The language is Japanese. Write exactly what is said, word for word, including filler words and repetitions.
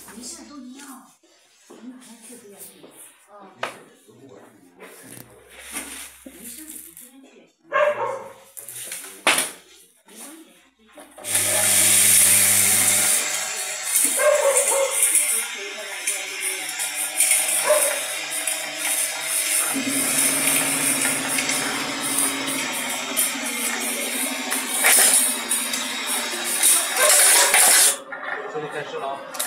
没事，都一样。你哪天去不愿意？啊。没事，你今天去也行。没关系。 这就开始了啊。